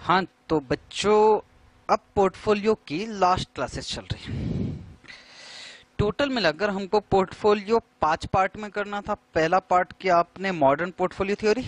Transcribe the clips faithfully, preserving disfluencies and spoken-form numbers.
हाँ तो बच्चों, अब पोर्टफोलियो की लास्ट क्लासेस चल रही है। टोटल मिलाकर हमको पोर्टफोलियो पांच पार्ट में करना था। पहला पार्ट किया आपने मॉडर्न पोर्टफोलियो थ्योरी,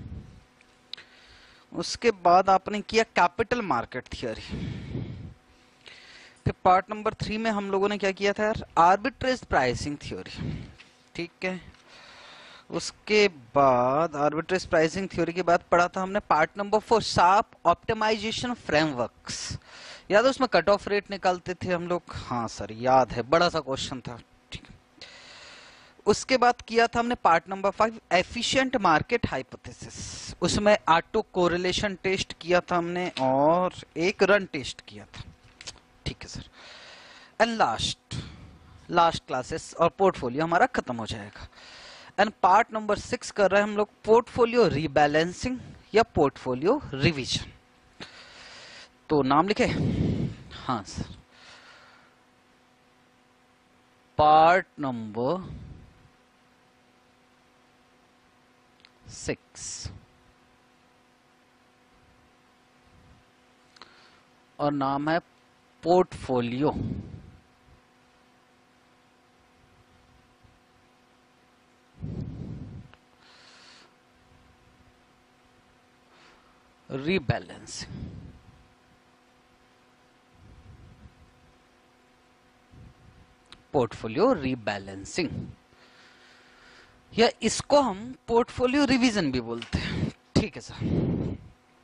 उसके बाद आपने किया कैपिटल मार्केट थ्योरी। फिर पार्ट नंबर थ्री में हम लोगों ने क्या किया था यार, आर्बिट्रेज प्राइसिंग थ्योरी। ठीक है, उसके बाद आर्बिट्रेज प्राइसिंग थ्योरी के बाद पढ़ा था हमने part number four, Sharpe optimisation frameworks. याद है उसमें कट ऑफ रेट निकालते थे हम लोग? हाँ सर याद है, बड़ा सा क्वेश्चन था। ठीक है, उसके बाद किया था हमने part number five, efficient market hypothesis. उसमें ऑटो कोरिलेशन टेस्ट किया था हमने और एक रन टेस्ट किया था। ठीक है sir, and last last classes और पोर्टफोलियो हमारा खत्म हो जाएगा। एंड पार्ट नंबर सिक्स कर रहे हैं हम लोग पोर्टफोलियो रीबैलेंसिंग या पोर्टफोलियो रिवीजन। तो नाम लिखे? हाँ सर, पार्ट नंबर सिक्स और नाम है पोर्टफोलियो रीबैलेंसिंग। पोर्टफोलियो रीबैलेंसिंग या इसको हम पोर्टफोलियो रिवीजन भी बोलते हैं। ठीक है सर,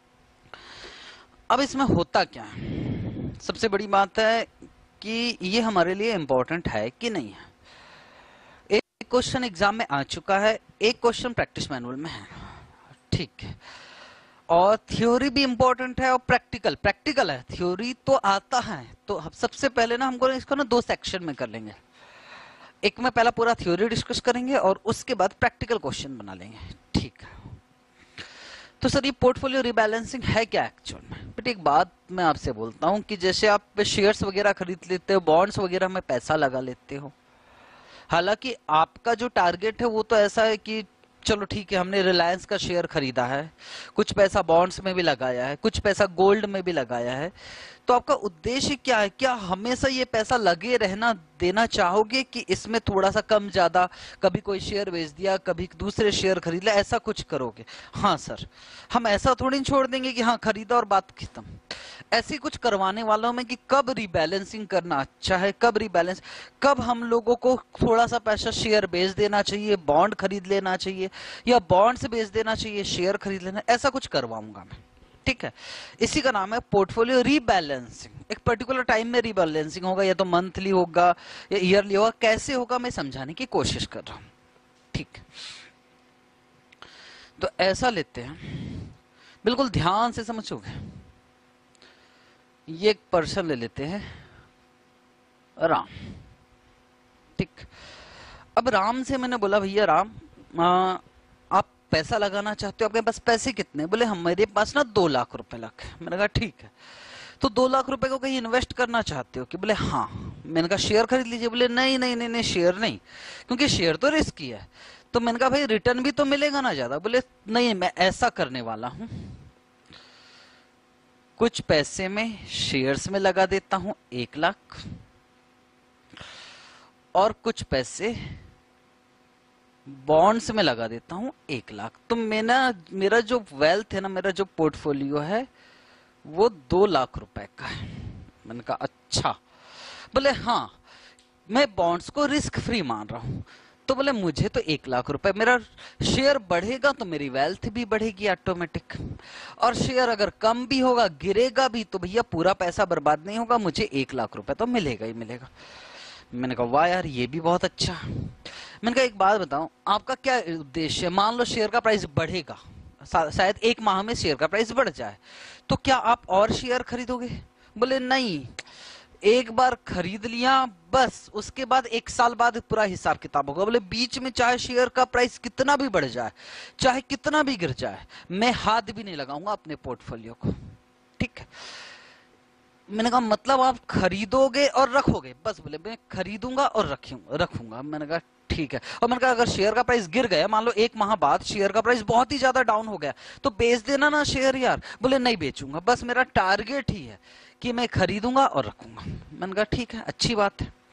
अब इसमें होता क्या है, सबसे बड़ी बात है कि ये हमारे लिए इंपॉर्टेंट है कि नहीं है। एक क्वेश्चन एग्जाम में आ चुका है, एक क्वेश्चन प्रैक्टिस मैनुअल में है। ठीक है, और थ्योरी भी इंपॉर्टेंट है और प्रैक्टिकल प्रैक्टिकल है। थ्योरी तो आता है, तो हम सबसे पहले ना हमको इसको ना दो सेक्शन में कर लेंगे। एक में पहला पूरा थ्योरी डिस्कस करेंगे और उसके बाद प्रैक्टिकल क्वेश्चन बना लेंगे। ठीक है, तो सर ये पोर्टफोलियो रिबैलेंसिंग है क्या एक्चुअल में? बट एक बात मैं आपसे बोलता हूं कि जैसे आप शेयर्स वगैरह खरीद लेते हो, बॉन्ड्स वगैरह में पैसा लगा लेते हो, हालांकि आपका जो टारगेट है वो तो ऐसा है कि चलो ठीक है, हमने रिलायंस का शेयर खरीदा है, कुछ पैसा बॉन्ड्स में भी लगाया है, कुछ पैसा गोल्ड में भी लगाया है, तो आपका उद्देश्य क्या है? क्या हमेशा ये पैसा लगे रहना देना चाहोगे कि इसमें थोड़ा सा कम ज्यादा, कभी कोई शेयर बेच दिया, कभी दूसरे शेयर खरीद लिया, ऐसा कुछ करोगे? हाँ सर, हम ऐसा थोड़ी छोड़ देंगे कि हाँ खरीदा और बात खत्म। ऐसी कुछ करवाने वालों में कि कब रिबैलेंसिंग करना अच्छा है, कब रिबैलेंस, कब हम लोगों को थोड़ा सा पैसा शेयर बेच देना चाहिए, बॉन्ड खरीद लेना चाहिए, या बॉन्ड से बेच देना चाहिए, शेयर खरीद लेना, ऐसा कुछ करवाऊंगा मैं। ठीक है, इसी का नाम है पोर्टफोलियो रीबैलेंसिंग। एक पर्टिकुलर टाइम में रीबैलेंसिंग होगा, या तो मंथली होगा या ईयरली होगा, कैसे होगा मैं समझाने की कोशिश कर रहा हूं। ठीक, तो ऐसा लेते हैं, बिल्कुल ध्यान से समझोगे। ये एक पर्सन ले लेते हैं, राम। ठीक, अब राम से मैंने बोला भैया राम, आ, आप पैसा लगाना चाहते हो, आपके पास पैसे कितने? बोले हमारे पास ना दो लाख रुपए लगे। मैंने कहा ठीक है, तो दो लाख रुपए को कहीं इन्वेस्ट करना चाहते हो कि? बोले हाँ। मैंने कहा शेयर खरीद लीजिए। बोले नहीं नहीं नहीं नहीं शेयर नहीं, क्योंकि शेयर तो रिस्की है। तो मैंने कहा भाई रिटर्न भी तो मिलेगा ना ज्यादा। बोले नहीं, मैं ऐसा करने वाला हूं, कुछ पैसे में शेयर्स में लगा देता हूं एक लाख, और कुछ पैसे बॉन्ड्स में लगा देता हूं एक लाख। तो मेरा मेरा जो वेल्थ है ना, मेरा जो पोर्टफोलियो है वो दो लाख रुपए का है। मैंने कहा अच्छा। बोले हाँ, मैं बॉन्ड्स को रिस्क फ्री मान रहा हूं। तो बोले मुझे तो एक लाख रुपए, मेरा शेयर बढ़ेगा तो मेरी वेल्थ भी बढ़ेगी ऑटोमेटिक, और शेयर अगर कम भी होगा, गिरेगा भी, तो भैया पूरा पैसा बर्बाद नहीं होगा, मुझे एक लाख रुपए तो मिलेगा ही मिलेगा। मैंने कहा वाह यार, ये भी बहुत अच्छा। मैंने कहा एक बात बताओ, आपका क्या उद्देश्य है? मान लो शेयर का प्राइस बढ़ेगा, शायद एक माह में शेयर का प्राइस बढ़ जाए, तो क्या आप और शेयर खरीदोगे? बोले नहीं, एक बार खरीद लिया बस, उसके बाद एक साल बाद पूरा हिसाब किताब होगा। बोले बीच में चाहे शेयर का प्राइस कितना भी बढ़ जाए, चाहे कितना भी गिर जाए, मैं हाथ भी नहीं लगाऊंगा अपने पोर्टफोलियो को। ठीक है, मैंने कहा मतलब आप खरीदोगे और रखोगे? बस बोले मैं खरीदूंगा और रखूंगा रखूंगा। मैंने कहा ठीक है। और मैंने कहा अगर शेयर का प्राइस गिर गया, मान लो एक माह बाद शेयर का प्राइस बहुत ही ज्यादा डाउन हो गया, तो बेच देना ना शेयर यार। बोले नहीं बेचूंगा, बस मेरा टारगेट ही है कि मैं खरीदूंगा और रखूंगा। मैंने कहा ठीक है, अच्छी बात है।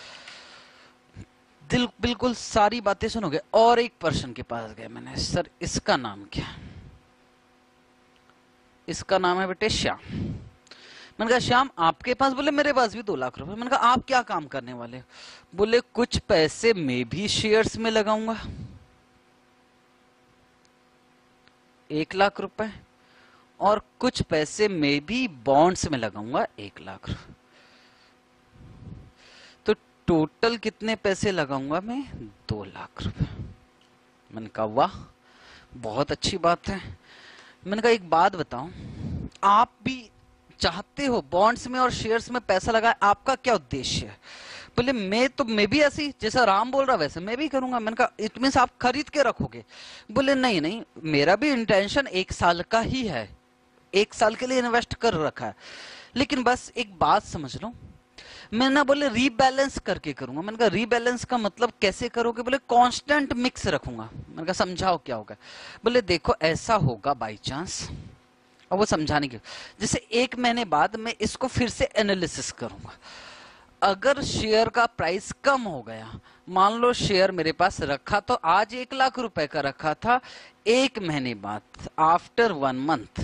दिल बिल्कुल सारी बातें सुनोगे। और एक पर्सन के पास गए मैंने, सर इसका नाम क्या है? इसका नाम है बेटे श्याम। मैंने कहा श्याम आपके पास? बोले मेरे पास भी दो लाख रुपए। मैंने कहा आप क्या काम करने वाले? बोले कुछ पैसे मैं भी शेयर्स में लगाऊंगा, एक लाख रुपए, और कुछ पैसे मैं भी बॉन्ड्स में लगाऊंगा, एक लाख रुपए। तो टोटल कितने पैसे लगाऊंगा मैं? दो लाख रुपए। मैंने कहा वाह, बहुत अच्छी बात है। मैंने कहा एक बात बताऊं, आप भी चाहते हो बॉन्ड्स में और शेयर्स में पैसा लगाए, आपका क्या उद्देश्य है? बोले मैं तो मैं भी ऐसी, जैसा राम बोल रहा वैसे मैं भी करूंगा। मैंने कहा इट मींस आप खरीद के रखोगे? बोले नहीं नहीं, मेरा भी इंटेंशन एक साल का ही है, एक साल के लिए इन्वेस्ट कर रखा है, लेकिन बस एक बात समझ लो, मैं ना बोले रीबैलेंस करके करूंगा। मैंने कहा रीबैलेंस का मतलब कैसे करोगे? बोले कांस्टेंट मिक्स रखूंगा। मैंने कहा समझाओ क्या होगा? बोले देखो ऐसा होगा बाई चांस, और वो समझाने की, जैसे एक महीने बाद मैं इसको फिर से एनालिसिस करूंगा। अगर शेयर का प्राइस कम हो गया, मान लो शेयर मेरे पास रखा तो आज एक लाख रुपए का रखा था, एक महीने बाद आफ्टर वन मंथ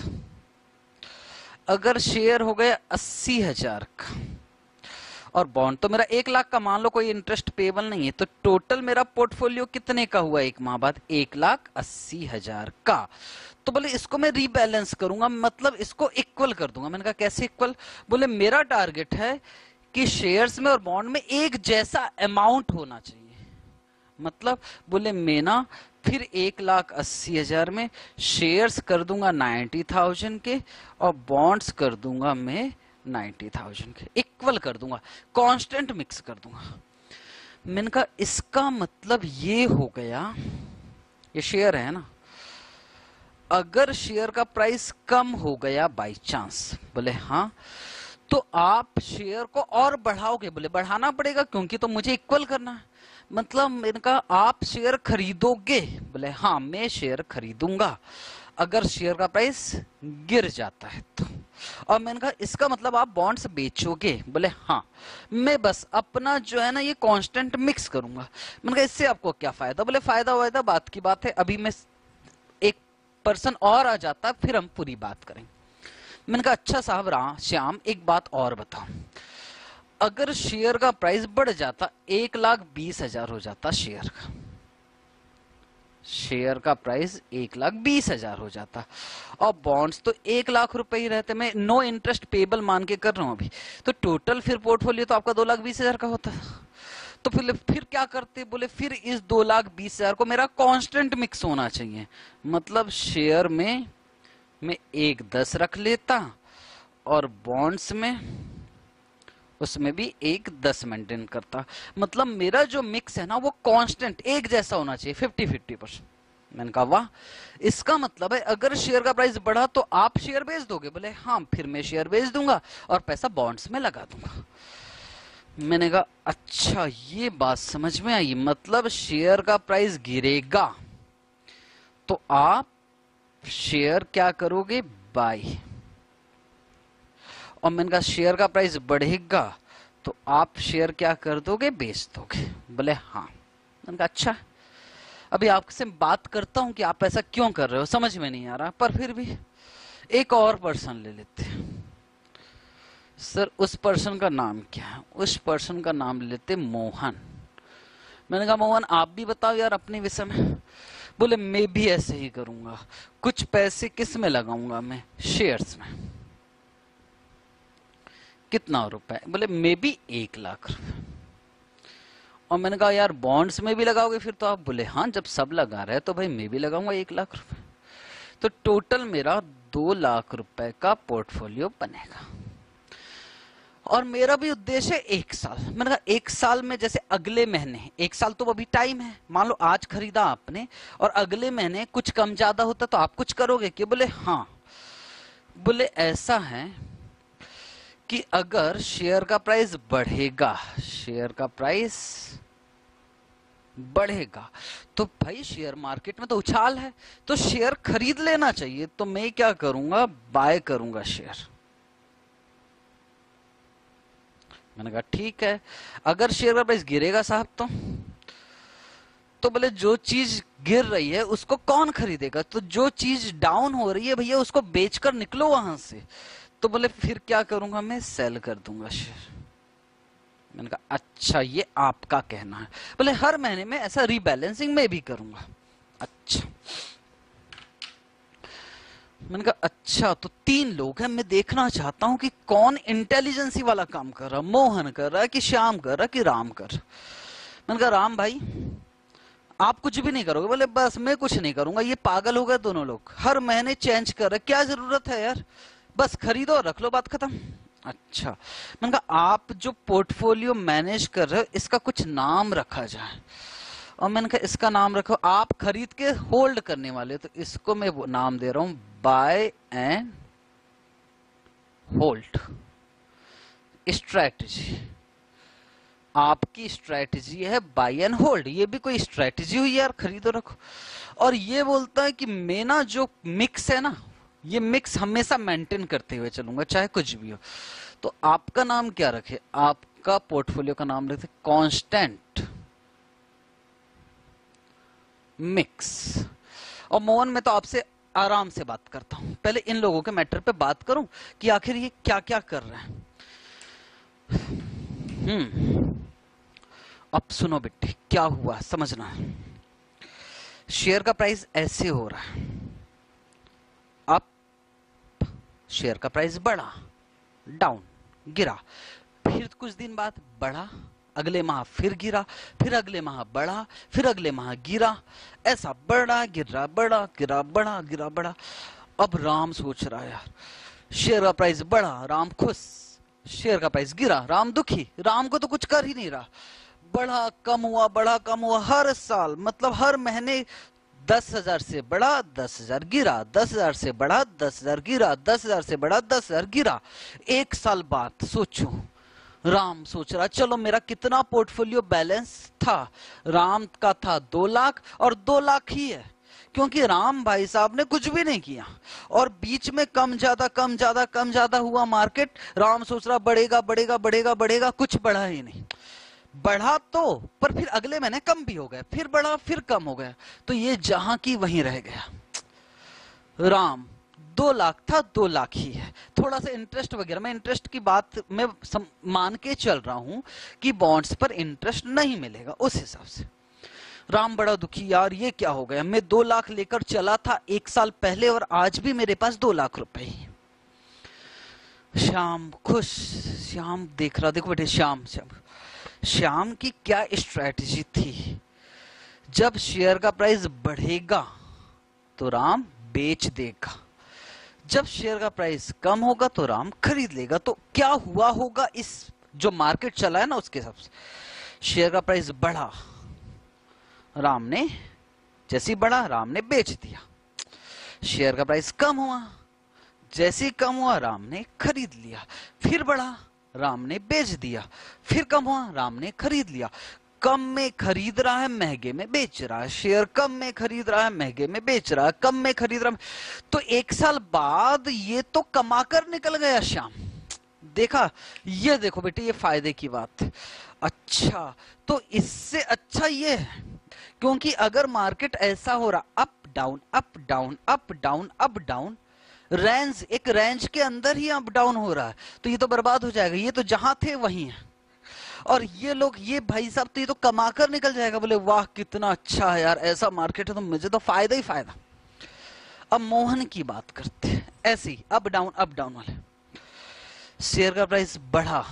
अगर शेयर हो गया अस्सी हजार का, और बॉन्ड तो मेरा एक लाख का, मान लो कोई इंटरेस्ट पेबल नहीं है, तो टोटल मेरा पोर्टफोलियो कितने का हुआ एक माह बाद? एक लाख अस्सी हजार का। तो बोले इसको मैं रीबैलेंस करूंगा, मतलब इसको इक्वल कर दूंगा। मैंने कहा कैसे इक्वल? बोले मेरा टारगेट है कि शेयर्स में और बॉन्ड में एक जैसा अमाउंट होना चाहिए। मतलब बोले मैं ना फिर एक लाख अस्सी हजार में शेयर्स कर दूंगा नाइन्टी थाउजेंड के, और बॉन्ड्स कर दूंगा मैं नाइन्टी थाउजेंड के, इक्वल कर दूंगा, कांस्टेंट मिक्स कर दूंगा। मैंने कहा इसका मतलब ये हो गया, ये शेयर है ना, अगर शेयर का प्राइस कम हो गया बाई चांस, बोले हाँ, तो आप शेयर को और बढ़ाओगे? बोले बढ़ाना पड़ेगा क्योंकि तो मुझे इक्वल करना है। मतलब मैंने कहा आप शेयर खरीदोगे? बोले हाँ मैं शेयर खरीदूंगा अगर शेयर का प्राइस गिर जाता है तो। और मैंने कहा इसका मतलब आप बॉन्ड्स बेचोगे? बोले हाँ, मैं बस अपना जो है ना ये कांस्टेंट मिक्स करूंगा। मैंने कहा इससे आपको क्या फायदा? बोले फायदा वायदा बात की बात है, अभी मैं एक पर्सन और आ जाता है फिर हम पूरी बात करेंगे। मैंने कहा अच्छा साहब राम श्याम एक बात और बताओ, अगर शेयर का प्राइस बढ़ जाता, एक लाख बीस हजार हो जाता शेयर का, शेयर का प्राइस एक लाख बीस हजार हो जाता, और बॉन्ड्स तो एक लाख रुपए ही रहते, मैं नो इंटरेस्ट पेबल मान के कर रहा हूं अभी, तो टोटल फिर पोर्टफोलियो तो आपका दो लाख बीस हजार का होता। तो फिर फिर क्या करते? बोले फिर इस दो लाख बीस हजार को मेरा कांस्टेंट मिक्स होना चाहिए, मतलब शेयर में मैं एक दस रख लेता, और बॉन्ड्स में उसमें भी एक दस मेंटेन करता। मतलब मेरा जो मिक्स है ना वो कांस्टेंट एक जैसा होना चाहिए, फिफ्टी फिफ्टी परसेंट। मैंने कहा वाह, इसका मतलब है अगर शेयर का प्राइस बढ़ा तो आप शेयर बेच दोगे? बोले हाँ, फिर मैं शेयर बेच दूंगा और पैसा बॉन्ड्स में लगा दूंगा। मैंने कहा अच्छा ये बात समझ में आई, मतलब शेयर का प्राइस गिरेगा तो आप शेयर क्या करोगे? बाय। और मैंने कहा शेयर का प्राइस बढ़ेगा तो आप शेयर क्या कर दोगे? बेच दोगे? बोले हाँ। मैंने कहा अच्छा, अभी आपसे बात करता हूं कि आप ऐसा क्यों कर रहे हो, समझ में नहीं आ रहा, पर फिर भी एक और पर्सन ले लेते हैं। सर उस पर्सन का नाम क्या है? उस पर्सन का नाम लेते मोहन। मैंने कहा मोहन आप भी बताओ यार अपने विषय में। बोले मैं भी ऐसे ही करूंगा, कुछ पैसे किस में लगाऊंगा? मैं शेयर्स में। कितना रुपए? बोले मैं भी एक लाख रुपए। और मैंने कहा यार बॉन्ड्स में भी लगाओगे फिर तो आप? बोले हाँ, जब सब लगा रहे तो भाई मैं भी लगाऊंगा एक लाख रुपए। तो टोटल मेरा दो लाख रुपए का पोर्टफोलियो बनेगा, और मेरा भी उद्देश्य है एक साल। मैंने कहा एक साल में जैसे अगले महीने, एक साल तो अभी टाइम है, मान लो आज खरीदा आपने और अगले महीने कुछ कम ज्यादा होता तो आप कुछ करोगे क्या? बोले हाँ। बोले ऐसा है कि अगर शेयर का प्राइस बढ़ेगा, शेयर का प्राइस बढ़ेगा। तो भाई शेयर मार्केट में तो उछाल है, तो शेयर खरीद लेना चाहिए। तो मैं क्या करूंगा, बाय करूंगा शेयर। मैंने कहा ठीक है। अगर शेयर का प्राइस गिरेगा साहब तो तो बोले जो चीज गिर रही है उसको कौन खरीदेगा, तो जो चीज डाउन हो रही है भैया उसको बेचकर निकलो वहां से। तो बोले फिर क्या करूंगा, मैं सेल कर दूंगा शेयर। मैंने कहा अच्छा ये आपका कहना है। बोले हर महीने में ऐसा रीबैलेंसिंग में भी करूंगा। अच्छा, मैंने कहा अच्छा तो तीन लोग हैं, मैं देखना चाहता हूं कि कौन इंटेलिजेंसी वाला काम कर रहा, मोहन कर रहा है कि श्याम कर रहा है कि राम कर। मैंने कहा राम भाई आप कुछ भी नहीं करोगे। बोले बस मैं कुछ नहीं करूंगा, ये पागल हो गए दोनों लोग, हर महीने चेंज कर रहे, क्या जरूरत है यार, बस खरीदो और रख लो, बात खत्म। अच्छा, मैंने कहा आप जो पोर्टफोलियो मैनेज कर रहे हो इसका कुछ नाम रखा जाए। और मैंने कहा इसका नाम रखो, आप खरीद के होल्ड करने वाले, तो इसको मैं नाम दे रहा हूं बाय एंड होल्ड स्ट्रैटेजी। आपकी स्ट्रैटेजी है बाय एंड होल्ड, ये भी कोई स्ट्रैटेजी हुई यार, खरीदो रखो। और ये बोलता है कि मैं ना जो मिक्स है ना, ये मिक्स हमेशा मेंटेन करते हुए चलूंगा चाहे कुछ भी हो। तो आपका नाम क्या रखे, आपका पोर्टफोलियो का नाम रखे कांस्टेंट मिक्स। और मोहन मैं तो आपसे आराम से बात करता हूं, पहले इन लोगों के मैटर पे बात करूं कि आखिर ये क्या क्या कर रहे हैं। हम्म अब सुनो बेटे क्या हुआ समझना है। शेयर का प्राइस ऐसे हो रहा है, अप, शेयर का प्राइस बढ़ा, डाउन, गिरा, फिर कुछ दिन बाद बढ़ा, अगले माह फिर गिरा, फिर अगले माह बढ़ा, फिर अगले माह गिरा, ऐसा बढ़ा गिरा बढ़ा गिरा बढ़ा गिरा बढ़ा। अब राम सोच रहा है यार शेयर का प्राइस बढ़ा, राम खुश, शेयर का प्राइस गिरा, राम दुखी, राम को तो कुछ कर ही नहीं रहा, बढ़ा कम हुआ बढ़ा कम हुआ, हर साल मतलब हर महीने दस हजार से बढ़ा दस हजार गिरा, दस हजार से बढ़ा दस हजार गिरा, दस हजार से बढ़ा दस हजार गिरा। एक साल बाद सोचो, राम सोच रहा चलो मेरा कितना पोर्टफोलियो बैलेंस था, राम का था दो लाख और दो लाख ही है, क्योंकि राम भाई साहब ने कुछ भी नहीं किया और बीच में कम ज्यादा कम ज्यादा कम ज्यादा हुआ मार्केट। राम सोच रहा बढ़ेगा बढ़ेगा बढ़ेगा बढ़ेगा, कुछ बढ़ा ही नहीं। बढ़ा तो पर फिर अगले महीने कम भी हो गया, फिर बढ़ा फिर कम हो गया, तो ये जहां की वहीं रह गया। राम दो लाख था दो लाख ही है, थोड़ा सा इंटरेस्ट वगैरह, मैं इंटरेस्ट की बात मैं सम, मान के चल रहा हूं कि बॉन्ड्स पर इंटरेस्ट नहीं मिलेगा, उस हिसाब से राम बड़ा दुखी, यार ये क्या हो गया, मैं दो लाख लेकर चला था एक साल पहले और आज भी मेरे पास दो लाख रुपए ही। श्याम खुश, श्याम देख रहा, देखो बेटे श्याम श्याम श्याम की क्या स्ट्रैटेजी थी, जब शेयर का प्राइस बढ़ेगा तो राम बेच देगा, जब शेयर का प्राइस कम होगा तो राम खरीद लेगा। तो क्या हुआ होगा, इस जो मार्केट चला है ना उसके हिसाब से, शेयर का प्राइस बढ़ा, राम ने जैसे बढ़ा राम ने बेच दिया, शेयर का प्राइस कम हुआ, जैसे कम हुआ राम ने खरीद लिया, फिर बढ़ा राम ने बेच दिया, फिर कम हुआ राम ने खरीद लिया। कम में खरीद रहा है महंगे में बेच रहा है, शेयर कम में खरीद रहा है महंगे में बेच रहा है, कम में खरीद रहा है। तो एक साल बाद ये तो कमाकर निकल गया श्याम। देखा, ये देखो बेटे ये फायदे की बात है। अच्छा तो इससे अच्छा ये है, क्योंकि अगर मार्केट ऐसा हो रहा up down up down up down up down, range एक रेंज के अंदर ही अप डाउन हो रहा है, तो ये तो बर्बाद हो जाएगा, ये तो जहां थे वहीं है। और ये लोग ये भाई साहब तो ये तो कमाकर निकल जाएगा, बोले वाह कितना अच्छा है यार, ऐसा मार्केट है तो मुझे तो फायदा ही फायदा। अब मोहन की बात करते हैं, ऐसे ही अप डाउन अप डाउन वाले। शेयर का प्राइस बढ़ा,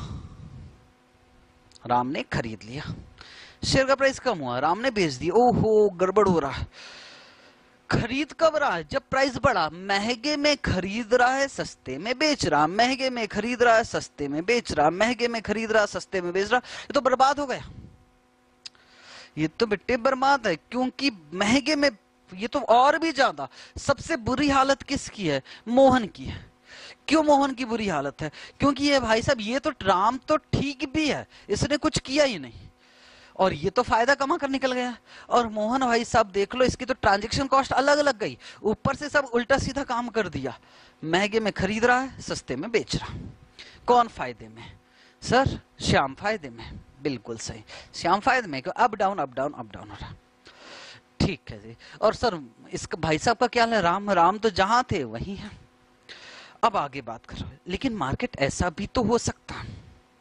राम ने खरीद लिया, शेयर का प्राइस कम हुआ, राम ने बेच दिया, ओहो गड़बड़ हो रहा है। खरीद कब रहा है, जब प्राइस बढ़ा, महंगे में खरीद रहा है सस्ते में बेच रहा, महंगे में खरीद रहा है सस्ते में बेच रहा, महंगे में खरीद रहा है सस्ते में बेच रहा, ये तो बर्बाद हो गया, ये तो बेटे बर्बाद है। क्योंकि महंगे में ये तो और भी ज्यादा, सबसे बुरी हालत किसकी है, मोहन की है। क्यों मोहन की बुरी हालत है, क्योंकि ये भाई साहब ये तो राम तो ठीक भी है, इसने कुछ किया ही नहीं, और ये तो फायदा कमा कर निकल गया। और मोहन भाई साहब देख लो, इसकी तो ट्रांजैक्शन कॉस्ट अलग अलग गई, ऊपर से सब उल्टा सीधा काम कर दिया। महंगे में खरीद रहा है, सस्ते में बेच रहा। कौन फायदे में? सर श्याम फायदे में। बिल्कुल सही, श्याम फायदे में। Up down up down up down हो रहा। ठीक है जी। और सर इसका भाई साहब का क्या है? राम राम तो जहां थे वहीं है। अब आगे बात कर रहे हैं, लेकिन मार्केट ऐसा भी तो हो सकता है,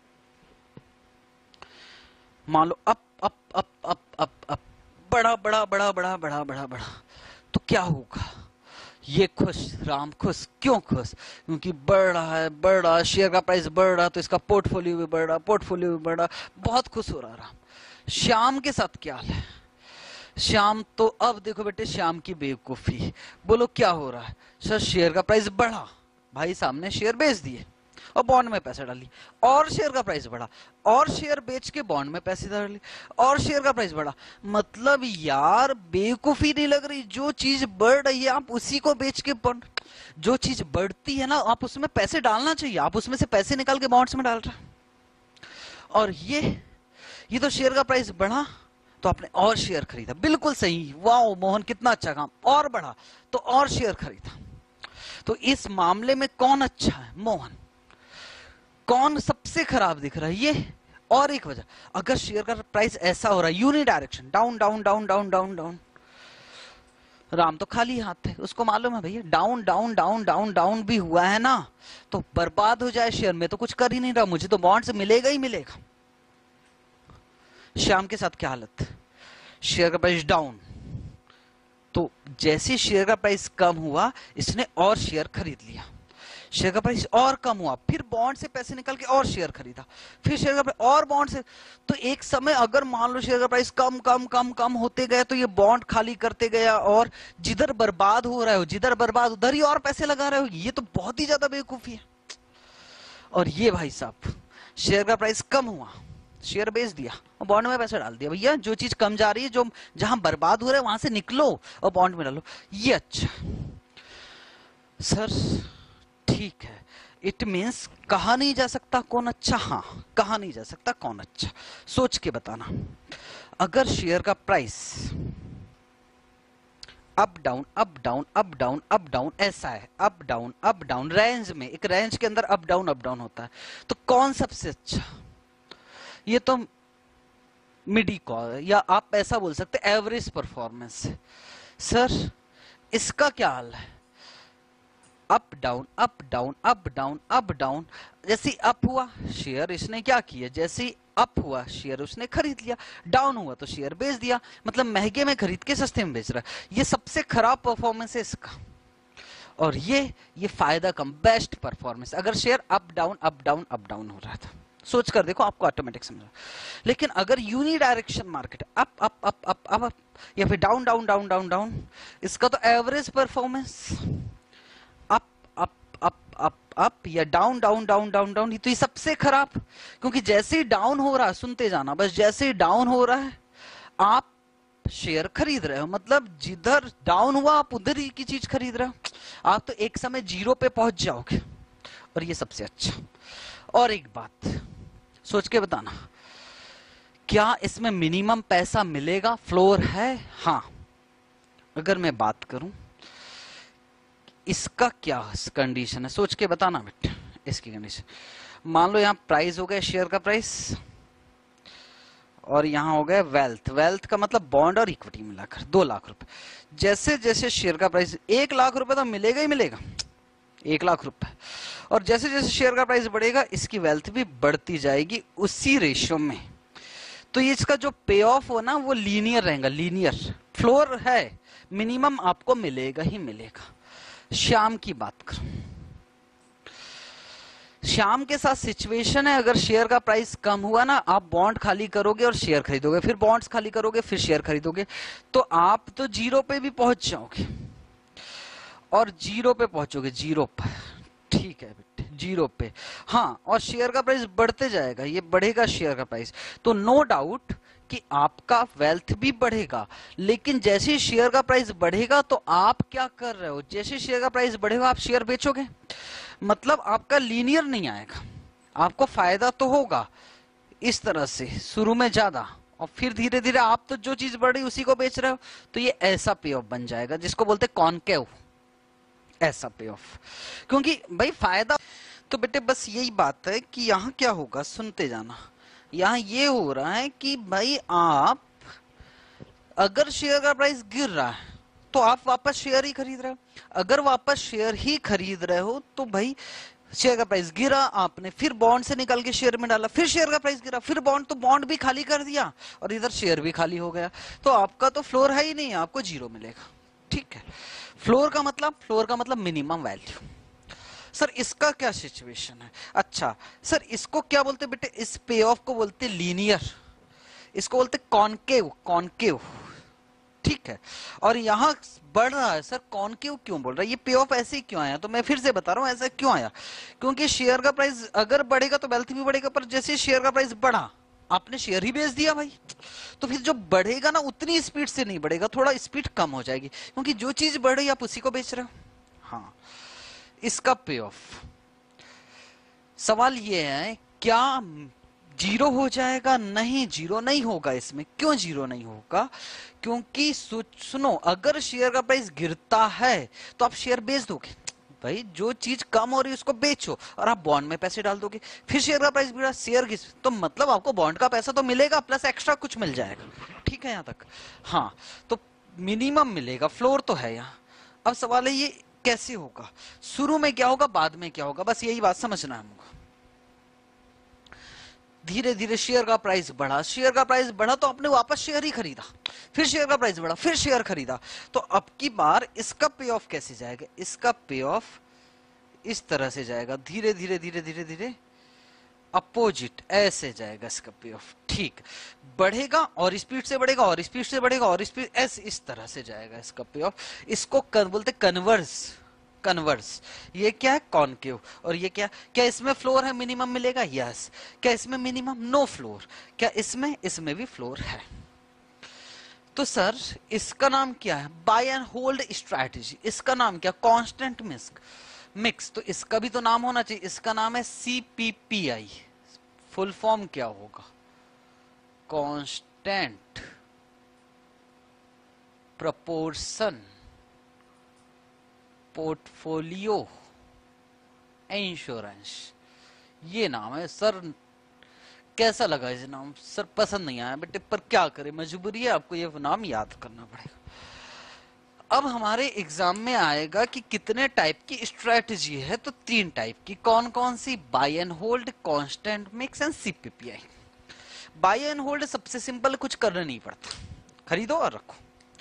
मान लो up up up up up up बड़ा बड़ा बड़ा बड़ा बड़ा बड़ा बड़ा, तो क्या होगा? ये खुश, राम खुश। क्यों खुश? क्योंकि बढ़ रहा है, बढ़ रहा है, शेयर का प्राइस बढ़ रहा, तो इसका पोर्टफोलियो भी बढ़ रहा, पोर्टफोलियो भी बढ़ रहा, बहुत खुश हो रहा राम। श्याम के साथ क्या हाल है? श्याम तो अब देखो बेटे, श्याम की बेवकूफी। बोलो क्या हो रहा है? सर शेयर का प्राइस बढ़ा, भाई सामने शेयर बेच दिए और बॉन्ड में पैसे डाल लिए, और शेयर का प्राइस बढ़ा, और शेयर बेच के बॉन्ड में पैसे डाल लिए, और शेयर का प्राइस बढ़ा। मतलब यार बेवकूफी नहीं लग रही? जो चीज बढ़ रही है आप उसी को बेच के बॉन्ड, जो चीज बढ़ती है ना आप उसमें पैसे डालना चाहिए, आप उसमें से पैसे निकाल के बॉन्ड्स में डाल रहे हैं। और ये ये तो शेयर का प्राइस बढ़ा तो आपने और शेयर खरीदा। बिल्कुल सही, वाह मोहन कितना अच्छा काम। और बढ़ा तो और शेयर खरीदा। तो इस मामले में कौन अच्छा है? मोहन। कौन सबसे खराब दिख रहा है? ये। और एक वजह, अगर शेयर का प्राइस ऐसा हो रहा है unidirection, down down down down down down, Ram तो खाली हाथ है, उसको मालूम है भैया down down down down down भी हुआ है ना तो बर्बाद हो जाए शेयर, में तो कुछ कर ही नहीं रहा, मुझे तो बॉन्ड से मिलेगा ही मिलेगा। श्याम के साथ क्या हालत? शेयर का प्राइस डाउन, तो जैसे शेयर का प्राइस कम हुआ इसने और शेयर खरीद लिया। शेयर का प्राइस और कम हुआ, फिर बॉन्ड से पैसे निकल के और शेयर खरीदा, फिर शेयर का प्राइस और बॉन्ड से। तो एक समय अगर मान लो शेयर का प्राइस कम कम कम कम होते गए तो ये बॉन्ड खाली करते गया, और जिधर बर्बाद हो रहा है जिधर बर्बाद उधर ही और पैसे लगा रहे हो। ये तो बहुत ही ज्यादा बेवकूफी है। और ये भाई साहब शेयर का प्राइस कम हुआ, शेयर बेच दिया और बॉन्ड में पैसा डाल दिया। भैया जो चीज कम जा रही है, जो जहां बर्बाद हो रहा है वहां से निकलो और बॉन्ड में डालो। ये अच्छा सर, ठीक है। इट मीन्स कहा नहीं जा सकता कौन अच्छा। हाँ, कहा नहीं जा सकता कौन अच्छा, सोच के बताना। अगर शेयर का price up down up down up down up down ऐसा है, up down up down range में, एक रेंज के अंदर अप डाउन अप डाउन होता है, तो कौन सबसे अच्छा? ये तो मिडी कॉल, या आप ऐसा बोल सकते एवरेज परफॉर्मेंस। सर इसका क्या हाल है? Up down up down up down up down, जैसे अप हुआ शेयर इसने क्या किया, जैसे अप हुआ शेयर उसने खरीद लिया, डाउन हुआ तो शेयर बेच दिया। मतलब महंगे में खरीद के सस्ते में बेच रहा है। ये सबसे खराब परफॉर्मेंस है इसका। और ये ये फायदा कम, बेस्ट परफॉर्मेंस अगर share up down up down up down हो रहा था। सोच कर देखो, आपको ऑटोमेटिक समझ। लेकिन अगर unidirection market up up up up up up या फिर down down down down down, इसका तो average performance up up up up up या down down down down down, तो ये सबसे खराब। क्योंकि जैसे ही डाउन हो रहा है, सुनते जाना बस, जैसे ही डाउन हो रहा है आप शेयर खरीद रहे हो, मतलब जिधर डाउन हुआ आप उधर ही की चीज खरीद रहे हो, आप तो एक समय जीरो पे पहुंच जाओगे। और ये सबसे अच्छा। और एक बात सोच के बताना, क्या इसमें मिनिमम पैसा मिलेगा? फ्लोर है? हाँ। अगर मैं बात करूं इसका क्या कंडीशन है, सोच के बताना बेटा। इसकी कंडीशन मान लो यहां प्राइस हो गया शेयर का प्राइस, और यहां हो गया वेल्थ। वेल्थ का मतलब बॉन्ड और इक्विटी मिलाकर दो लाख रुपए। जैसे जैसे शेयर का प्राइस एक लाख रुपए तो मिलेगा ही मिलेगा, एक लाख रुपए। और जैसे जैसे शेयर का प्राइस बढ़ेगा इसकी वेल्थ भी बढ़ती जाएगी उसी रेशियो में। तो ये इसका जो पे ऑफ हो ना वो लीनियर रहेगा, लीनियर। फ्लोर है, मिनिमम आपको मिलेगा ही मिलेगा। श्याम की बात करूं, श्याम के साथ सिचुएशन है, अगर शेयर का प्राइस कम हुआ ना, आप बॉन्ड खाली करोगे और शेयर खरीदोगे, फिर बॉन्ड्स खाली करोगे फिर शेयर खरीदोगे, तो आप तो जीरो पे भी पहुंच जाओगे। और जीरो पे पहुंचोगे, जीरो पर, ठीक है बेटे, जीरो पे। हाँ, और शेयर का प्राइस बढ़ते जाएगा, ये बढ़ेगा शेयर का प्राइस, तो नो डाउट कि आपका वेल्थ भी बढ़ेगा। लेकिन जैसे शेयर का प्राइस बढ़ेगा तो आप क्या कर रहे हो, जैसे शेयर का प्राइस बढ़ेगा आप शेयर बेचोगे, मतलब आपका लीनियर नहीं आएगा। आपको फायदा तो होगा इस तरह से शुरू में ज्यादा, और फिर धीरे धीरे आप तो जो चीज बढ़ रही उसी को बेच रहे हो, तो ये ऐसा पे ऑफ बन जाएगा जिसको बोलते कॉनकेव, ऐसा पे ऑफ। क्योंकि भाई फायदा तो बेटे बस यही बात है कि यहाँ क्या होगा, सुनते जाना। यहाँ ये हो रहा है कि भाई आप अगर शेयर का प्राइस गिर रहा है तो आप वापस शेयर ही खरीद रहे हो, अगर वापस शेयर ही खरीद रहे हो तो भाई शेयर का प्राइस गिरा, आपने फिर बॉन्ड से निकाल के शेयर में डाला, फिर शेयर का प्राइस गिरा, फिर बॉन्ड, तो बॉन्ड भी खाली कर दिया और इधर शेयर भी खाली हो गया, तो आपका तो फ्लोर है ही नहीं, आपको जीरो मिलेगा। ठीक है, फ्लोर का मतलब, फ्लोर का मतलब मिनिमम वैल्यू। सर इसका क्या सिचुएशन है? अच्छा सर इसको क्या बोलते बेटे, इस पे ऑफ को बोलते लीनियर, इसको बोलते कॉनकेव, कॉनकेव। ठीक है, और यहां बढ़ रहा है, सर कॉनकेव क्यों बोल रहा है, ये पे ऑफ ऐसे ही क्यों आया? तो मैं फिर से बता रहा हूं ऐसा क्यों आया, क्योंकि शेयर का प्राइस अगर बढ़ेगा तो वेल्थ भी बढ़ेगा, पर जैसे शेयर का प्राइस बढ़ा आपने शेयर ही बेच दिया भाई, तो फिर जो बढ़ेगा ना उतनी स्पीड से नहीं बढ़ेगा, थोड़ा स्पीड कम हो जाएगी, क्योंकि जो चीज बढ़ रही है आप उसी को बेच रहे हो। हाँ, इसका पे ऑफ सवाल ये है क्या जीरो हो जाएगा? नहीं, जीरो नहीं होगा इसमें। क्यों जीरो नहीं होगा? क्योंकि सुनो, अगर शेयर का प्राइस गिरता है तो आप शेयर बेच दोगे भाई, जो चीज कम हो रही है उसको बेचो और आप बॉन्ड में पैसे डाल दोगे, फिर शेयर का प्राइस गिरा, शेयर गिर, तो मतलब आपको बॉन्ड का पैसा तो मिलेगा प्लस एक्स्ट्रा कुछ मिल जाएगा। ठीक है यहाँ तक? हाँ, तो मिनिमम मिलेगा, फ्लोर तो है यहाँ। अब सवाल है ये कैसे होगा, शुरू में क्या होगा, बाद में क्या होगा, बस यही बात समझना है हमको। धीरे धीरे शेयर का प्राइस बढ़ा, शेयर का प्राइस बढ़ा तो आपने वापस शेयर ही खरीदा, फिर शेयर का प्राइस बढ़ा, फिर शेयर खरीदा, तो अब की बार इसका पे ऑफ कैसे जाएगा? इसका पे ऑफ इस तरह से जाएगा, धीरे धीरे धीरे धीरे धीरे अपोजिट ऐसे जाएगा इसका पे ऑफ। ठीक, बढ़ेगा और स्पीड से बढ़ेगा और स्पीड से बढ़ेगा और स्पीड ऐसे इस तरह से जाएगा इसका पे ऑफ। इसको कर, बोलते कन्वर्स, कन्वर्स। ये क्या है? कॉनकेव। और ये क्या, क्या इसमें फ्लोर है, मिनिमम मिलेगा? यस। क्या इसमें मिनिमम? No floor. क्या इसमें? इसमें भी फ्लोर है। तो सर इसका नाम क्या है? Buy and hold strategy. इसका नाम क्या? कांस्टेंट मिक्स मिक्स तो इसका भी तो नाम होना चाहिए, इसका नाम है सीपीपीआई। फुल फॉर्म क्या होगा? कांस्टेंट प्रपोर्शन पोर्टफोलियो इंश्योरेंस, ये नाम है। सर कैसा लगा इस नाम? सर पसंद नहीं आया बेटे, पर क्या करें, मजबूरी है, आपको ये नाम याद करना पड़ेगा। अब हमारे एग्जाम में आएगा कि कितने टाइप की स्ट्रेटजी है, तो तीन टाइप की। कौन कौन सी? Buy and hold, constant mix and CPPI. Buy and hold सबसे सिंपल, कुछ करना नहीं पड़ता, खरीदो और रखो।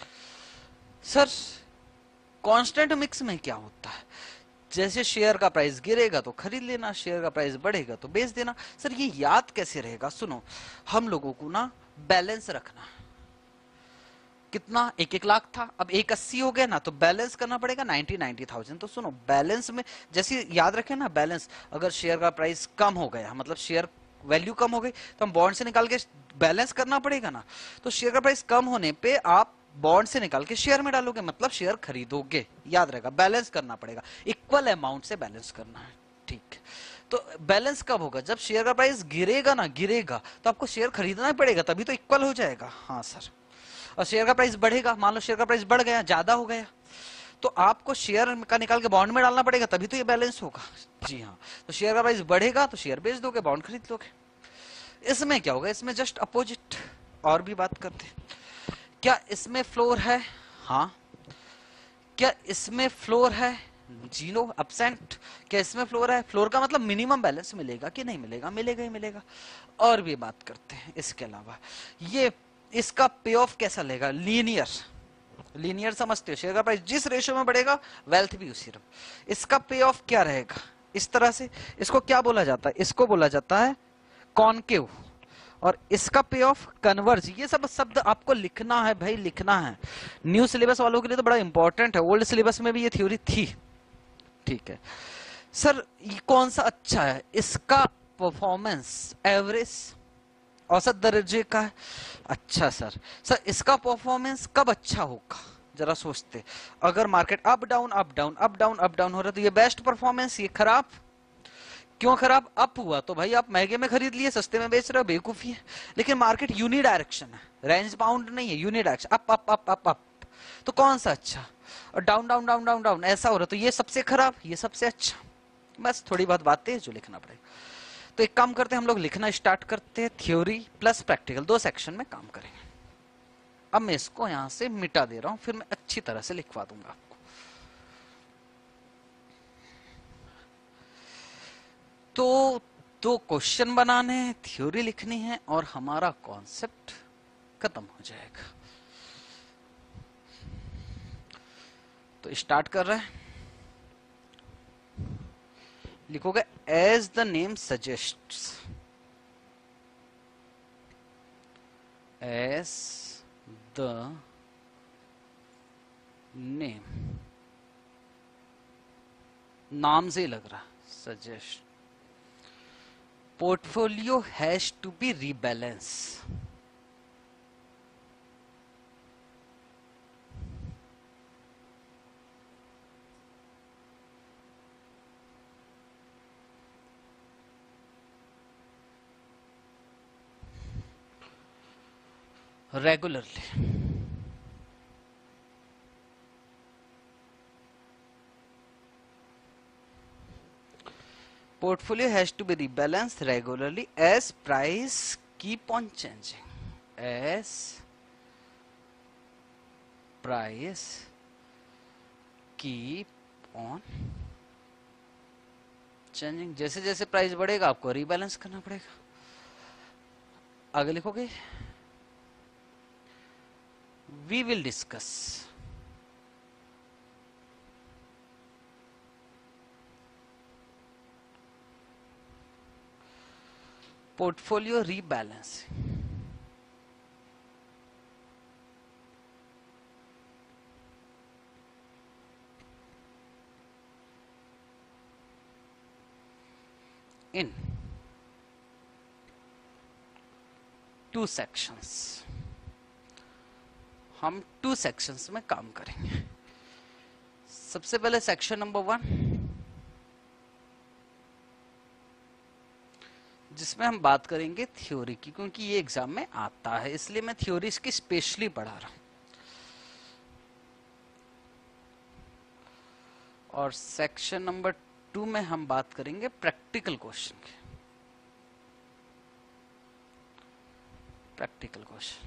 सर कांस्टेंट मिक्स में क्या होता है? जैसे शेयर का प्राइस गिरेगा तो खरीद लेना, शेयर का प्राइस बढ़ेगा तो बेच देना। सर ये याद कैसे रहेगा? सुनो, हम लोगों को ना बैलेंस रखना, कितना? एक एक लाख था, अब एक अस्सी हो गया ना, तो बैलेंस करना पड़ेगा नाइनटी नाइनटी थाउजेंड। तो सुनो, बैलेंस में जैसे याद रखें ना, बैलेंस अगर शेयर का प्राइस कम हो गया, मतलब शेयर वैल्यू कम हो गई, तो हम बॉन्ड से निकाल के बैलेंस करना पड़ेगा ना। तो शेयर का प्राइस कम होने पे आप बॉन्ड से निकाल के शेयर में डालोगे, मतलब शेयर खरीदोगे। याद रहेगा, बैलेंस करना पड़ेगा, इक्वल अमाउंट से बैलेंस करना है। ठीक, तो बैलेंस कब होगा? जब शेयर का प्राइस गिरेगा ना, गिरेगा तो आपको शेयर खरीदना ही पड़ेगा, तभी तो इक्वल हो जाएगा। हाँ सर। और शेयर का प्राइस बढ़ेगा, मान लो शेयर का प्राइस बढ़ गया, ज्यादा हो गया, तो आपको शेयर का निकाल के बॉन्ड में डालना पड़ेगा, तभी तो ये बैलेंस होगा। जी हाँ, तो शेयर का प्राइस बढ़ेगा तो शेयर बेच दोगे, बॉन्ड खरीद लोगे। इसमें क्या होगा? इसमें जस्ट अपोजिट। और भी बात करते हैं, क्या इसमें फ्लोर है? हाँ। क्या इसमें फ्लोर है? Zero, absent. क्या इसमें फ्लोर है? फ्लोर का मतलब मिनिमम बैलेंस मिलेगा कि नहीं मिलेगा? मिलेगा ही मिलेगा। और भी बात करते हैं इसके अलावा, ये इसका पे ऑफ कैसा लेगा? लीनियर। लीनियर समझते हो? शेयर का प्राइस जिस रेशियो में बढ़ेगा वेल्थ भी उसी रकम। इसका पे ऑफ क्या रहेगा? इस तरह से। इसको क्या बोला जाता है? इसको बोला जाता है कॉनकेव। और इसका पे ऑफ कन्वर्ज। ये सब शब्द आपको लिखना है भाई, लिखना है। न्यू सिलेबस वालों के लिए तो बड़ा इंपॉर्टेंट है, ओल्ड सिलेबस में भी ये थ्योरी थी। ठीक है सर, ये कौन सा अच्छा है? इसका परफॉर्मेंस एवरेज, औसत दर्जे का है। अच्छा सर, सर इसका परफॉर्मेंस कब अच्छा होगा? जरा सोचते, अगर market up down up down up down up down हो रहा है तो ये बेस्ट परफॉर्मेंस, ये खराब। क्यों खराब? अप हुआ तो भाई आप महंगे में खरीद लिए, सस्ते में बेच रहे हो, बेवकूफी है। लेकिन मार्केट यूनि डायरेक्शन है, रेंज बाउंड नहीं है, unidirection, up up up up up. तो कौन सा अच्छा? और down down down down down ऐसा हो रहा, तो ये सबसे खराब, ये सबसे अच्छा। बस थोड़ी बहुत बातें जो लिखना पड़ेगा। तो एक काम करते हैं, हम लोग लिखना स्टार्ट करते हैं। थ्योरी प्लस प्रैक्टिकल दो सेक्शन में काम करेंगे। अब मैं इसको यहां से मिटा दे रहा हूं, फिर मैं अच्छी तरह से लिखवा दूंगा आपको। तो दो क्वेश्चन बनाने हैं, थ्योरी लिखनी है, और हमारा कॉन्सेप्ट खत्म हो जाएगा। तो स्टार्ट कर रहे हैं। लिखोगे as the name suggests, as the name, नाम से ही लग रहा, suggest, portfolio has to be rebalance. regularly. Portfolio has to be rebalanced regularly as price keep on changing. As price keep on changing, जैसे जैसे प्राइस बढ़ेगा आपको rebalance करना पड़ेगा। आगे लिखोगे we will discuss portfolio rebalancing in two sections। हम two sections में काम करेंगे। सबसे पहले सेक्शन नंबर वन, जिसमें हम बात करेंगे थ्योरी की, क्योंकि ये एग्जाम में आता है, इसलिए मैं थ्योरी इसकी स्पेशली पढ़ा रहा हूं। और सेक्शन नंबर टू में हम बात करेंगे प्रैक्टिकल क्वेश्चन की, प्रैक्टिकल क्वेश्चन,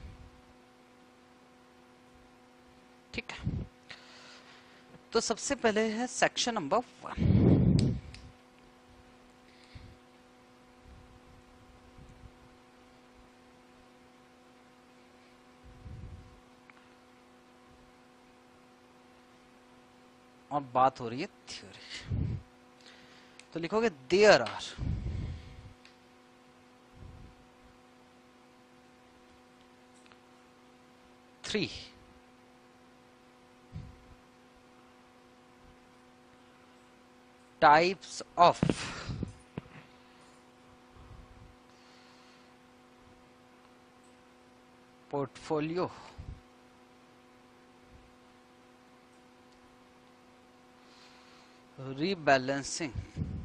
ठीक है। तो सबसे पहले है सेक्शन नंबर वन। और बात हो रही है थ्योरी। तो लिखोगे there are three types of portfolio rebalancing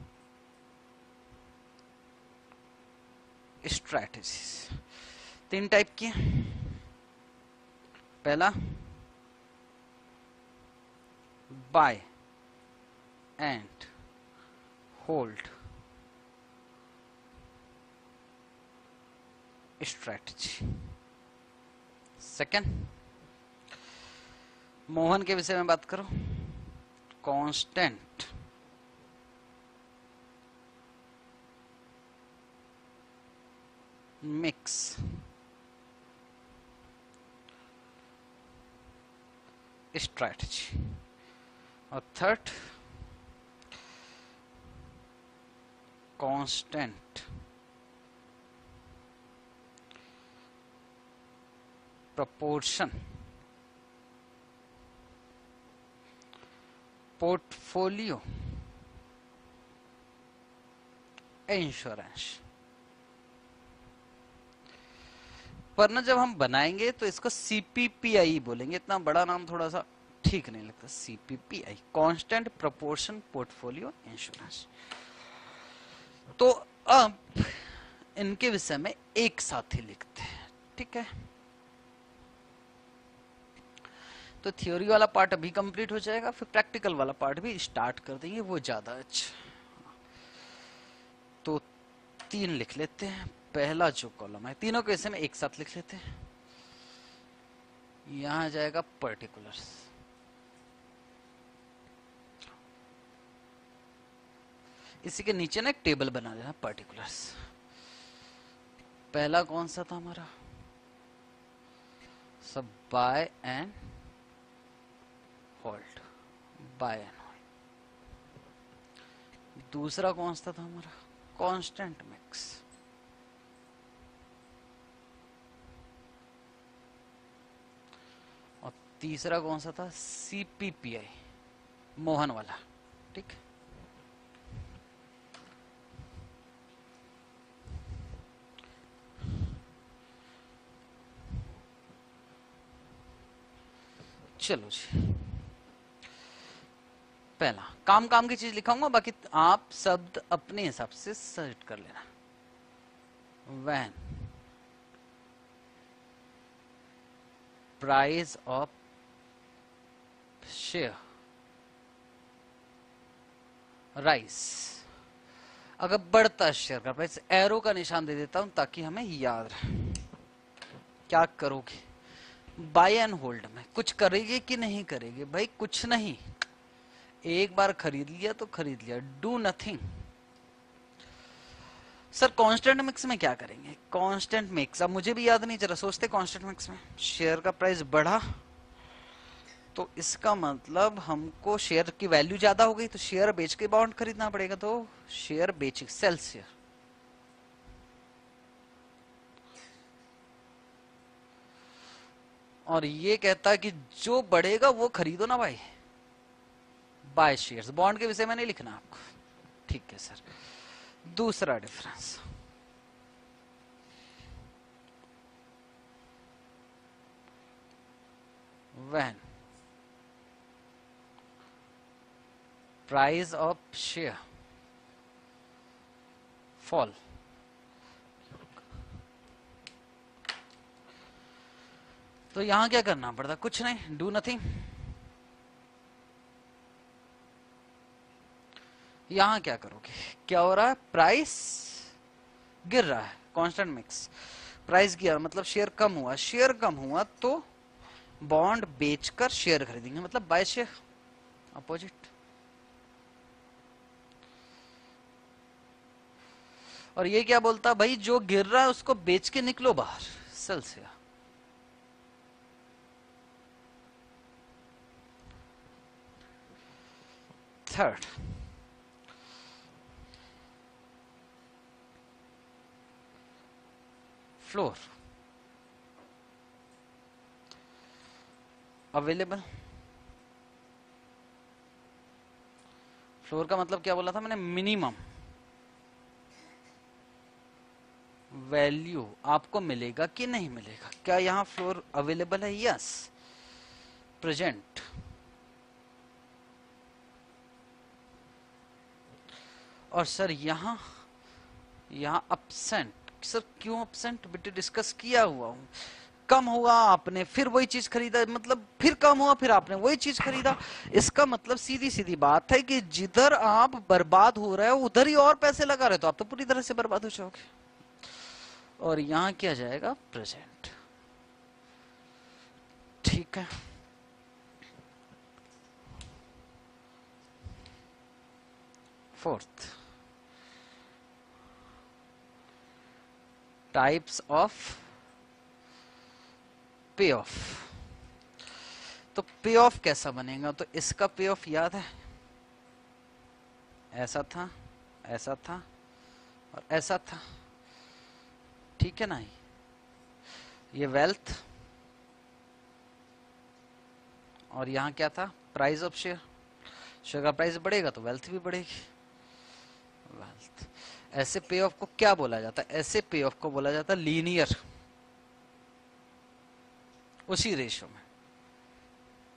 strategies। तीन टाइप की हैं। पहला buy and hold strategy। Second, Mohan के विषय में बात करो, कांस्टेंट मिक्स स्ट्रैटेजी। और third constant proportion portfolio insurance. पर ना जब हम बनाएंगे तो इसको सीपीपीआई बोलेंगे, इतना बड़ा नाम थोड़ा सा ठीक नहीं लगता। CPPI, constant proportion portfolio insurance. तो अब इनके विषय में एक साथ ही लिखते हैं, ठीक है। तो थ्योरी वाला पार्ट अभी कंप्लीट हो जाएगा, फिर प्रैक्टिकल वाला पार्ट भी स्टार्ट कर देंगे, वो ज्यादा अच्छा। तो तीन लिख लेते हैं, पहला जो कॉलम है तीनों के विषय में एक साथ लिख लेते हैं। यहां आ जाएगा पर्टिकुलर्स, इसी के नीचे ना एक टेबल बना देना पर्टिकुलर्स। पहला कौन सा था हमारा, सब buy and hold, buy and hold. दूसरा कौन सा था हमारा, कांस्टेंट मिक्स। और तीसरा कौन सा था, सीपीपीआई, मोहन वाला, ठीक। चलो जी, पहला काम काम की चीज लिखाऊंगा, बाकी आप शब्द अपने हिसाब से सर्च कर लेना। When price of share rise, अगर बढ़ता शेयर का प्राइस, एरो का निशान दे देता हूं ताकि हमें याद रहे। क्या करोगे, बाय एंड होल्ड में कुछ करेगी कि नहीं करेगी, भाई कुछ नहीं, एक बार खरीद लिया तो खरीद लिया, do nothing. Sir constant mix में क्या करेंगे, कांस्टेंट मिक्स अब मुझे भी याद नहीं, जरा सोचते। कांस्टेंट मिक्स में शेयर का प्राइस बढ़ा तो इसका मतलब हमको शेयर की वैल्यू ज्यादा हो गई, तो शेयर बेच के बॉन्ड खरीदना पड़ेगा, तो शेयर बेच, सेल शेयर। और ये कहता है कि जो बढ़ेगा वो खरीदो ना भाई, बाय शेयर्स। बॉन्ड के विषय में नहीं लिखना आपको, ठीक है सर। दूसरा difference, when price of share fall, तो यहां क्या करना पड़ता, कुछ नहीं, डू नथिंग। यहां क्या करोगे, क्या हो रहा है, प्राइस गिर रहा है, कांस्टेंट मिक्स, प्राइस गिरा मतलब शेयर कम हुआ, शेयर कम हुआ तो बॉन्ड बेचकर शेयर खरीदेंगे, मतलब बाय शेयर, अपोजिट। और ये क्या बोलता, भाई जो गिर रहा है उसको बेच के निकलो बाहर, सेल से। Third, floor available. फ्लोर का मतलब क्या बोला था मैंने, मिनिमम वैल्यू आपको मिलेगा कि नहीं मिलेगा, क्या यहां फ्लोर अवेलेबल है, यस, प्रेजेंट। और सर यहां यहां अपसेंट, सर क्यों अपसेंट, बेटे डिस्कस किया हुआ हूं, कम हुआ आपने फिर वही चीज खरीदा, मतलब फिर कम हुआ फिर आपने वही चीज खरीदा। इसका मतलब सीधी सीधी बात है कि जिधर आप बर्बाद हो रहे हो उधर ही और पैसे लगा रहे, तो आप तो पूरी तरह से बर्बाद हो जाओगे। और यहां क्या जाएगा, प्रेजेंट, ठीक है। Fourth, types of pay off. तो पे ऑफ कैसा बनेगा, तो इसका पे ऑफ याद है, ऐसा था, ऐसा था और ऐसा था, ठीक है ना। ये वेल्थ, और यहां क्या था, प्राइस ऑफ शेयर। शेयर का प्राइस बढ़ेगा तो वेल्थ भी बढ़ेगी, वेल्थ। ऐसे पे ऑफ को क्या बोला जाता है, ऐसे पे ऑफ को बोला जाता है लीनियर, उसी रेशो में।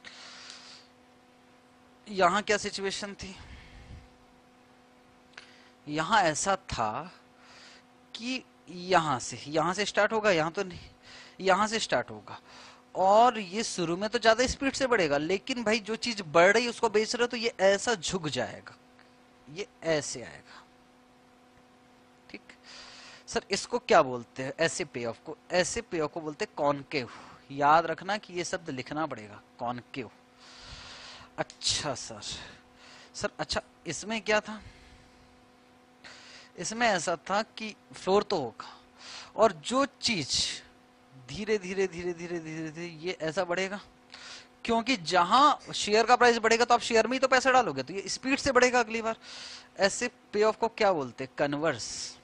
यहां क्या सिचुएशन थी, यहां ऐसा था कि यहां से यहां से स्टार्ट होगा, यहां तो नहीं, यहां से स्टार्ट होगा, और ये शुरू में तो ज्यादा स्पीड से बढ़ेगा, लेकिन भाई जो चीज बढ़ रही है उसको बेच रहे हो तो ये ऐसा झुक जाएगा, ये ऐसे आएगा। ठीक सर, इसको क्या बोलते हैं? ऐसे पे ऑफ को, ऐसे पे ऑफ को बोलते हैं कॉनकेव। याद रखना कि ये शब्द लिखना पड़ेगा, कॉनकेव। अच्छा सर, सर अच्छा इसमें क्या था? इसमें ऐसा था कि फ्लोर तो होगा, और जो चीज धीरे धीरे धीरे धीरे धीरे धीरे ये ऐसा बढ़ेगा, क्योंकि जहां शेयर का प्राइस बढ़ेगा तो आप शेयर में ही तो पैसा डालोगे, तो ये स्पीड से बढ़ेगा अगली बार। ऐसे पे ऑफ को क्या बोलते हैं? Converse,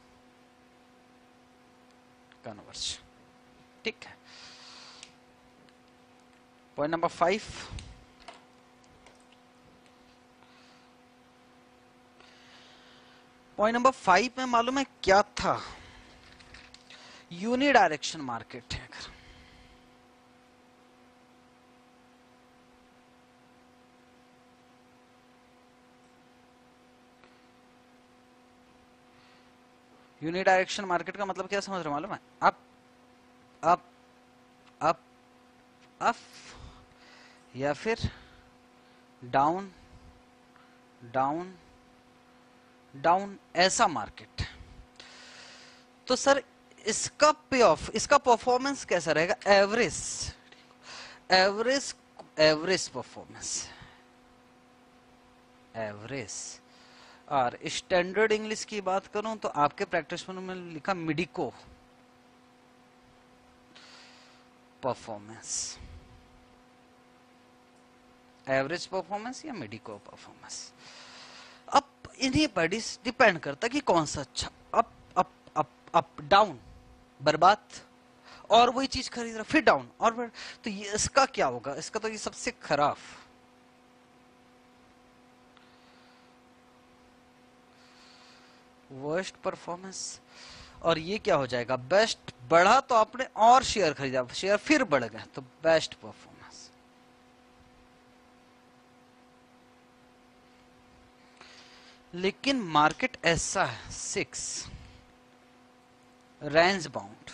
converse. ठीक है, point number five. Point number five में मालूम है क्या था? यूनिडायरेक्शन मार्केट है। अगर यूनिडायरेक्शन मार्केट का मतलब क्या समझ रहे हो? मालूम है? अप अप अप अप, या फिर डाउन डाउन डाउन, ऐसा मार्केट। तो सर इसका पे ऑफ, इसका परफॉर्मेंस कैसा रहेगा? Average, average average performance, average. और स्टैंडर्ड इंग्लिश की बात करूं तो आपके प्रैक्टिस में लिखा मिडिको परफॉर्मेंस, एवरेज परफॉर्मेंस या मिडिको परफॉर्मेंस। अब इन्हीं पर डिपेंड करता कि कौन सा अच्छा। Up up up up down, बर्बाद, और वही चीज खरीद रहा, फिर डाउन और फिर, तो ये इसका क्या होगा? इसका तो ये सबसे खराब, वर्स्ट परफॉर्मेंस। और ये क्या हो जाएगा? बेस्ट। बढ़ा तो आपने और शेयर खरीदा, शेयर फिर बढ़ गया, तो बेस्ट परफॉर्मेंस। लेकिन मार्केट ऐसा है, six range bound,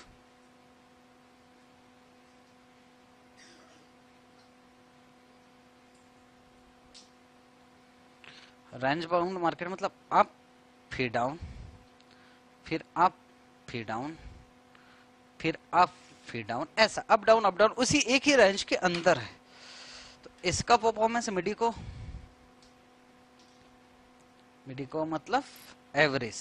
range bound market मतलब अप फिर डाउन, फिर अप फिर डाउन, फिर अप फिर डाउन, ऐसा अप डाउन अप डाउन उसी एक ही रेंज के अंदर है। तो इसका परफॉर्मेंस मिडिको, मिडिको मतलब average.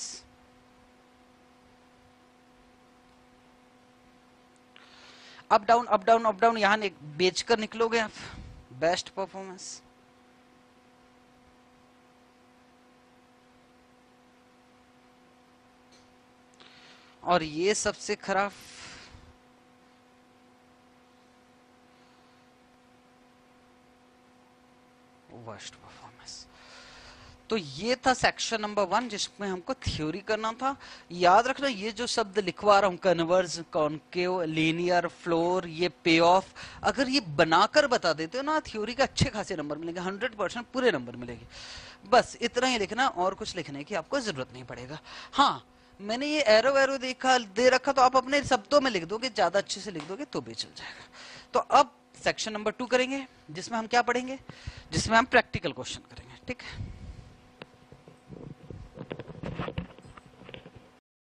Up down up down up down, यहां बेचकर निकलोगे आप, बेस्ट परफॉर्मेंस। और ये सबसे खराब, वर्स्ट परफॉर्मेंस। तो ये था सेक्शन नंबर वन, जिसमें हमको थ्योरी करना था। याद रखना ये जो शब्द लिखवा रहा हूं, कन्वर्ज, कॉन्केव, लीनियर, फ्लोर, ये पे ऑफ, अगर ये बनाकर बता देते हो ना, थ्योरी के अच्छे खासे नंबर मिलेंगे, हंड्रेड परसेंट पूरे नंबर मिलेंगे। बस इतना ही लिखना, और कुछ लिखने की आपको जरूरत नहीं पड़ेगा। हाँ, मैंने ये एरो एरो देखा दे रखा, तो आप अपने शब्दों में लिख दोगे, ज्यादा अच्छे से लिख दोगे तो भी चल जाएगा। तो अब सेक्शन नंबर टू करेंगे, जिसमें हम क्या पढ़ेंगे? जिसमें हम प्रैक्टिकल क्वेश्चन करेंगे। ठीक है।